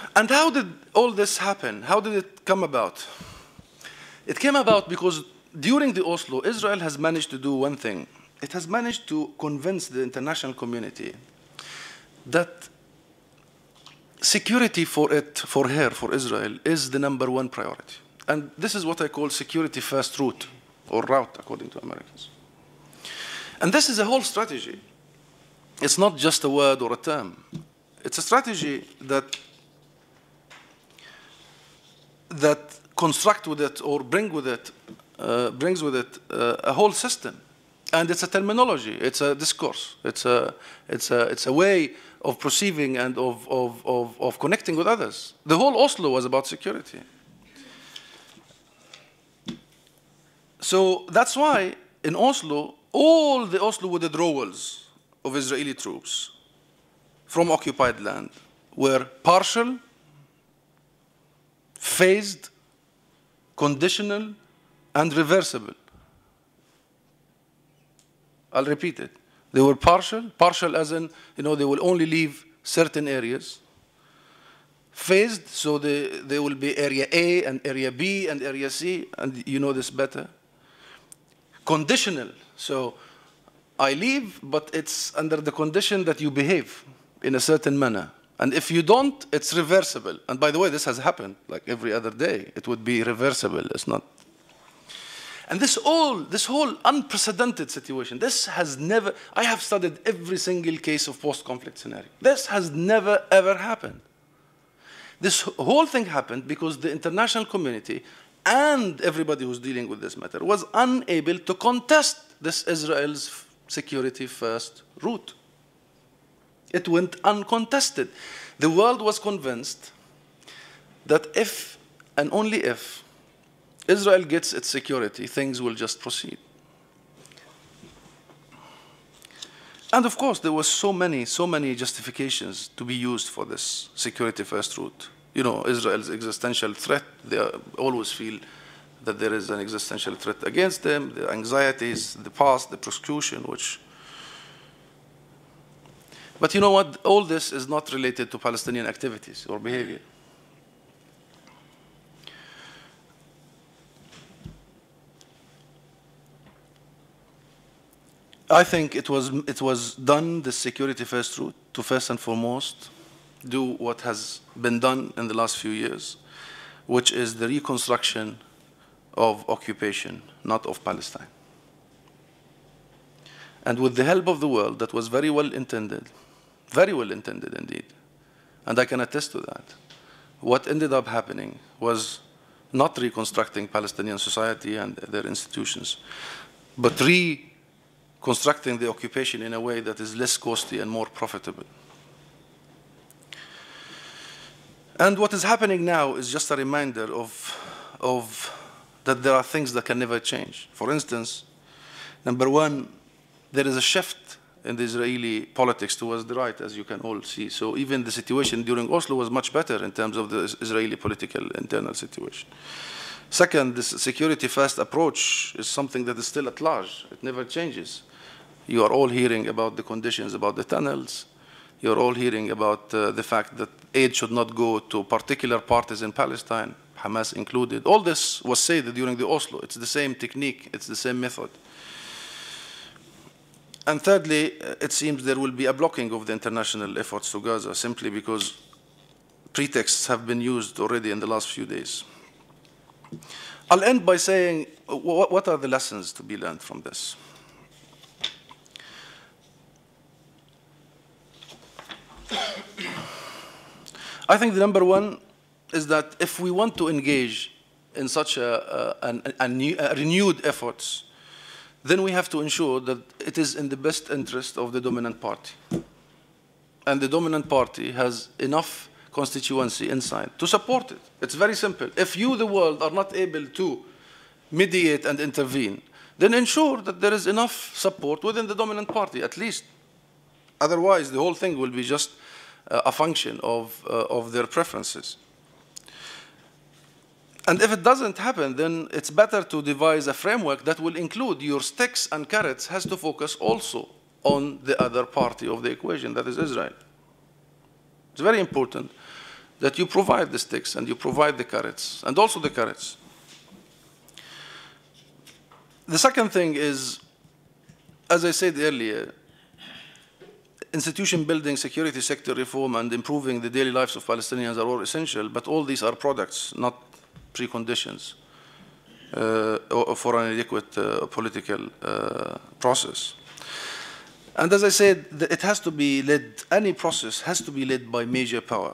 And how did all this happen? How did it come about? It came about because during the Oslo, Israel has managed to do one thing. It has managed to convince the international community that security for Israel, is the #1 priority. And this is what I call security first route, or route, according to Americans. And this is a whole strategy. It's not just a word or a term. It's a strategy that construct with it or brings with it a whole system. And it's a terminology, it's a discourse, it's a way of perceiving and of connecting with others. The whole Oslo was about security. So that's why in Oslo, all the Oslo withdrawals of Israeli troops from occupied land were partial, phased, conditional, and reversible. I'll repeat it. They were partial as in, they will only leave certain areas. Phased, so there will be area A and area B and area C, and you know this better. Conditional, so I leave, but it's under the condition that you behave in a certain manner. And if you don't, it's reversible. And by the way, this has happened like every other day. It would be reversible, it's not. And this whole unprecedented situation, this has never, I have studied every single case of post-conflict scenario. This has never, ever happened. This whole thing happened because the international community and everybody who's dealing with this matter was unable to contest this Israel's security first route. It went uncontested. The world was convinced that if and only if Israel gets its security, things will just proceed. And of course, there were so many justifications to be used for this security first route. Israel's existential threat, they always feel that there is an existential threat against them, the anxieties, the past, the persecution, But you know what? All this is not related to Palestinian activities or behavior. I think it was done, the security first route, to first and foremost do what has been done in the last few years, which is the reconstruction of occupation, not of Palestine. And with the help of the world, that was very well intended indeed, and I can attest to that. What ended up happening was not reconstructing Palestinian society and their institutions, but reconstructing the occupation in a way that is less costly and more profitable. And what is happening now is just a reminder of that there are things that can never change. For instance, #1, there is a shift in the Israeli politics towards the right, as you can all see. So even the situation during Oslo was much better in terms of the Israeli political internal situation. Second, this security first approach is something that is still at large. It never changes. You are all hearing about the conditions about the tunnels. You're all hearing about the fact that aid should not go to particular parties in Palestine, Hamas included. All this was said during the Oslo. It's the same technique. It's the same method. And thirdly, it seems there will be a blocking of the international efforts to Gaza simply because pretexts have been used already in the last few days. I'll end by saying, what are the lessons to be learned from this? I think the #1 is that if we want to engage in such a renewed efforts, then we have to ensure that it is in the best interest of the dominant party. And the dominant party has enough constituency inside to support it. It's very simple. If you, the world, are not able to mediate and intervene, then ensure that there is enough support within the dominant party, at least. Otherwise, the whole thing will be just a function of their preferences. And if it doesn't happen, then it's better to devise a framework that will include your sticks and carrots has to focus also on the other party of the equation, that is Israel. It's very important that you provide the sticks and you provide the carrots, and also the carrots. The second thing is, as I said earlier, institution building, security sector reform, and improving the daily lives of Palestinians are all essential, but all these are products, not preconditions for an adequate political process. And as I said, it has to be led, any process has to be led by major power.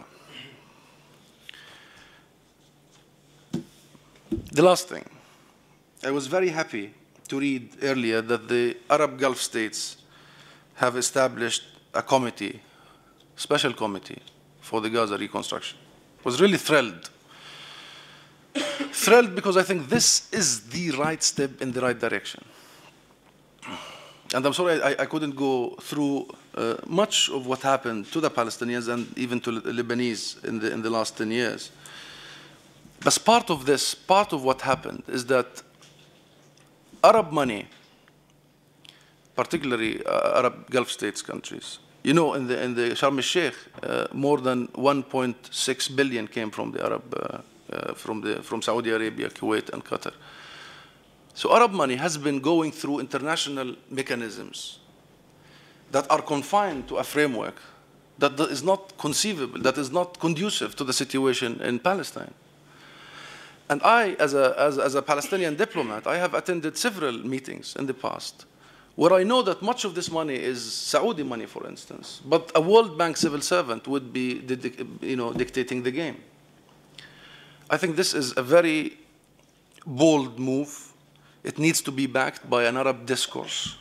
The last thing, I was very happy to read earlier that the Arab Gulf states have established a committee, special committee for the Gaza reconstruction. I was really thrilled. Thrilled because I think this is the right step in the right direction. And I'm sorry I couldn't go through much of what happened to the Palestinians and even to the Lebanese in the last 10 years. But part of this, part of what happened is that Arab money, particularly Arab Gulf states countries, you know, in the Sharm el-Sheikh, more than 1.6 billion came from the Arab, from Saudi Arabia, Kuwait, and Qatar. So Arab money has been going through international mechanisms that are confined to a framework that is not conceivable, that is not conducive to the situation in Palestine. And I, as a Palestinian diplomat, I have attended several meetings in the past where I know that much of this money is Saudi money, for instance, but a World Bank civil servant would be, dictating the game. I think this is a very bold move. It needs to be backed by an Arab discourse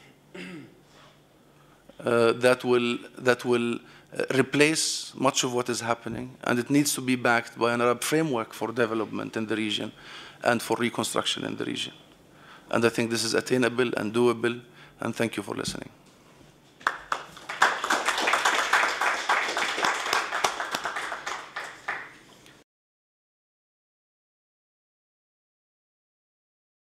that will replace much of what is happening, and it needs to be backed by an Arab framework for development in the region and for reconstruction in the region. And I think this is attainable and doable, and thank you for listening.